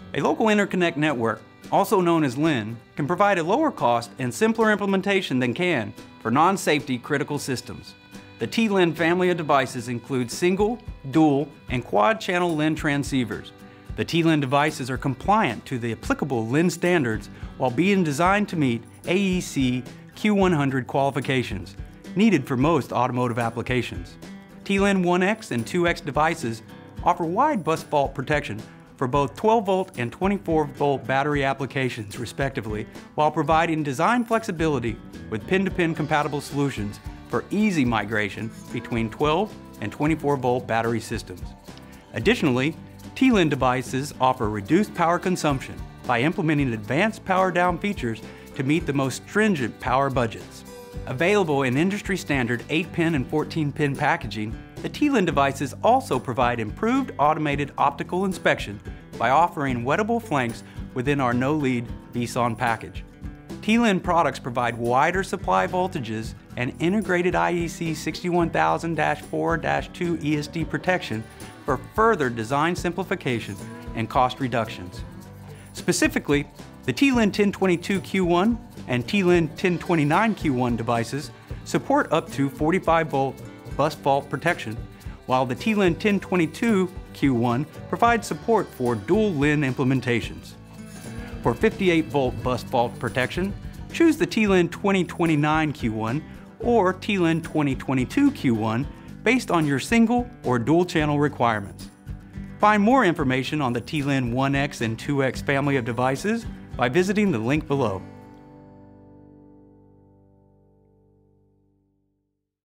A local interconnect network, also known as LIN, can provide a lower cost and simpler implementation than CAN for non-safety critical systems. The TLIN family of devices includes single, dual, and quad-channel LIN transceivers. The TLIN devices are compliant to the applicable LIN standards while being designed to meet AEC Q100 qualifications, needed for most automotive applications. TLIN1X and 2X devices offer wide bus fault protection for both 12-volt and 24-volt battery applications, respectively, while providing design flexibility with pin-to-pin compatible solutions for easy migration between 12 and 24-volt battery systems. Additionally, TLIN devices offer reduced power consumption by implementing advanced power-down features to meet the most stringent power budgets. Available in industry-standard 8-pin and 14-pin packaging, the TLIN devices also provide improved automated optical inspection by offering wettable flanks within our no-lead VSON package. TLIN products provide wider supply voltages and integrated IEC 61000-4-2 ESD protection for further design simplification and cost reductions. Specifically, the TLIN1029-Q2 and TLIN1029-Q2 devices support up to 45-volt bus fault protection, while the TLIN1022-Q2 provides support for dual LIN implementations. For 58-volt bus fault protection, choose the TLIN1029-Q2 or TLIN1022-Q2 based on your single or dual channel requirements. Find more information on the TLIN1X and 2X family of devices by visiting the link below.